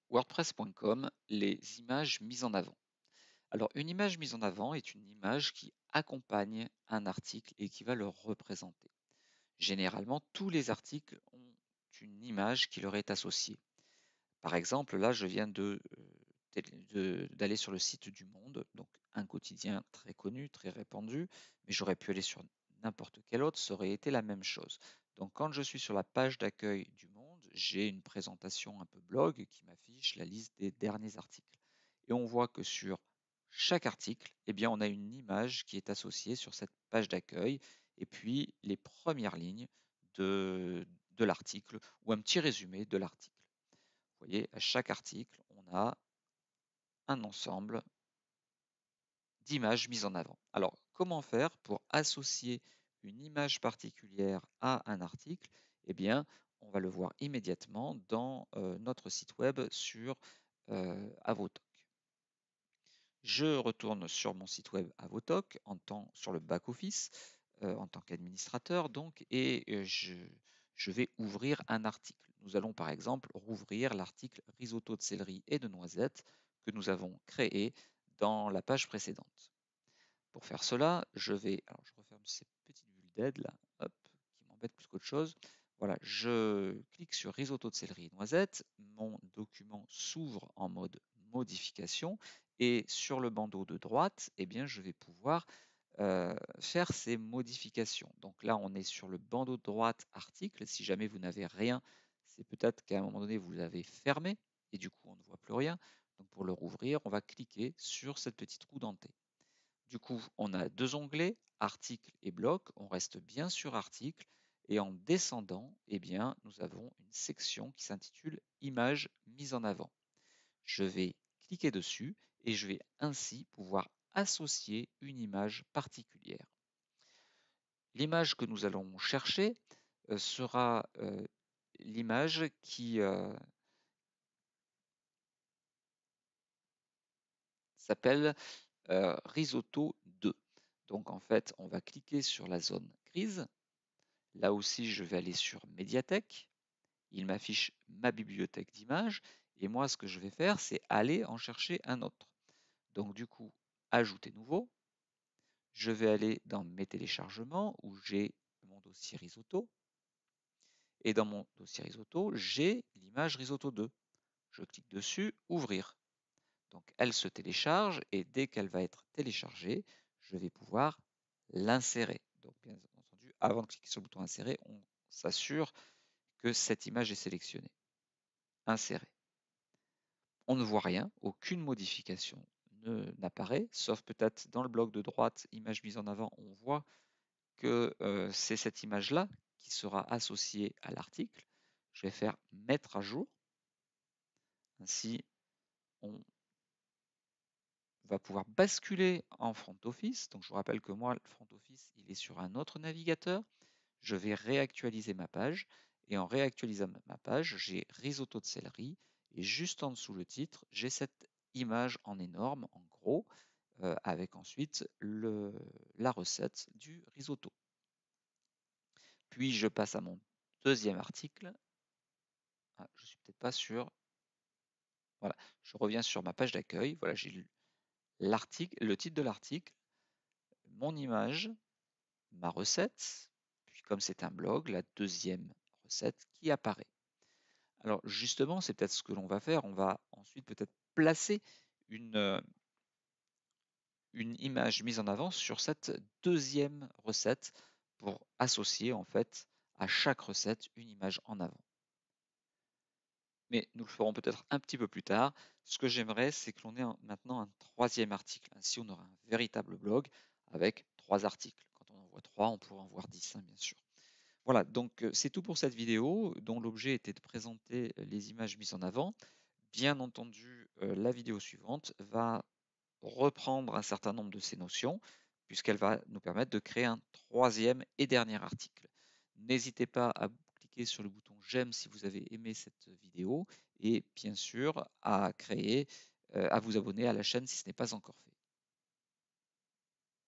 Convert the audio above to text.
WordPress.com, les images mises en avant. Alors, une image mise en avant est une image qui accompagne un article et qui va le représenter. Généralement, tous les articles ont une image qui leur est associée. Par exemple, là, je viens d'aller sur le site du Monde, donc un quotidien très connu, très répandu, mais j'aurais pu aller sur n'importe quel autre, ça aurait été la même chose. Donc quand je suis sur la page d'accueil du Monde, j'ai une présentation un peu blog qui m'affiche la liste des derniers articles. Et on voit que sur chaque article, eh bien, on a une image qui est associée sur cette page d'accueil, et puis les premières lignes de l'article ou un petit résumé de l'article. Vous voyez, à chaque article, on a un ensemble d'images mises en avant. Alors, comment faire pour associer une image particulière à un article? Eh bien, on va le voir immédiatement dans notre site web sur Avotalk. Je retourne sur mon site web Avotalk sur le back-office en tant qu'administrateur donc, et je vais ouvrir un article. Nous allons par exemple rouvrir l'article risotto de céleri et de noisettes que nous avons créé dans la page précédente. Pour faire cela, je referme ces petites bulles d'aide là, hop, qui m'embêtent plus qu'autre chose. Voilà, je clique sur risotto de céleri et noisettes, mon document s'ouvre en mode modification et sur le bandeau de droite, eh bien, je vais pouvoir faire ces modifications. Donc là, on est sur le bandeau de droite article. Si jamais vous n'avez rien, c'est peut-être qu'à un moment donné, vous l'avez fermé et du coup, on ne voit plus rien. Donc pour le rouvrir, on va cliquer sur cette petite roue dentée. Du coup, on a deux onglets, article et bloc. On reste bien sur article. Et en descendant, eh bien, nous avons une section qui s'intitule Images mises en avant. Je vais cliquer dessus et je vais ainsi pouvoir associer une image particulière. L'image que nous allons chercher sera l'image qui s'appelle Risotto 2. Donc en fait, on va cliquer sur la zone grise. Là aussi, je vais aller sur Médiathèque. Il m'affiche ma bibliothèque d'images. Et moi, ce que je vais faire, c'est aller en chercher un autre. Donc du coup, ajouter nouveau. Je vais aller dans mes téléchargements où j'ai mon dossier risotto. Et dans mon dossier risotto, j'ai l'image risotto 2. Je clique dessus, ouvrir. Donc elle se télécharge et dès qu'elle va être téléchargée, je vais pouvoir l'insérer. Donc bien entendu, avant de cliquer sur le bouton insérer, on s'assure que cette image est sélectionnée. Insérer. On ne voit rien, aucune modification n'apparaît, sauf peut-être dans le bloc de droite, image mise en avant, on voit que c'est cette image-là qui sera associée à l'article. Je vais faire mettre à jour. Ainsi, on va pouvoir basculer en front office. Donc je vous rappelle que moi, le front office, il est sur un autre navigateur. Je vais réactualiser ma page. Et en réactualisant ma page, j'ai risotto de céleri. Et juste en dessous le titre, j'ai cette image en énorme, en gros, avec ensuite la recette du risotto. Puis je passe à mon deuxième article. Ah, je ne suis peut-être pas sûr. Voilà, je reviens sur ma page d'accueil. Voilà, j'ai l'article, le titre de l'article, mon image, ma recette, puis comme c'est un blog, la deuxième recette qui apparaît. Alors justement, c'est peut-être ce que l'on va faire. On va ensuite peut-être placer une image mise en avant sur cette deuxième recette pour associer en fait à chaque recette une image en avant. Mais nous le ferons peut-être un petit peu plus tard. Ce que j'aimerais, c'est que l'on ait maintenant un troisième article. Ainsi, on aura un véritable blog avec 3 articles. Quand on en voit 3, on pourra en voir 10, hein, bien sûr. Voilà, donc c'est tout pour cette vidéo dont l'objet était de présenter les images mises en avant. Bien entendu, la vidéo suivante va reprendre un certain nombre de ces notions puisqu'elle va nous permettre de créer un troisième et dernier article. N'hésitez pas à cliquer sur le bouton j'aime si vous avez aimé cette vidéo et bien sûr à vous abonner à la chaîne si ce n'est pas encore fait.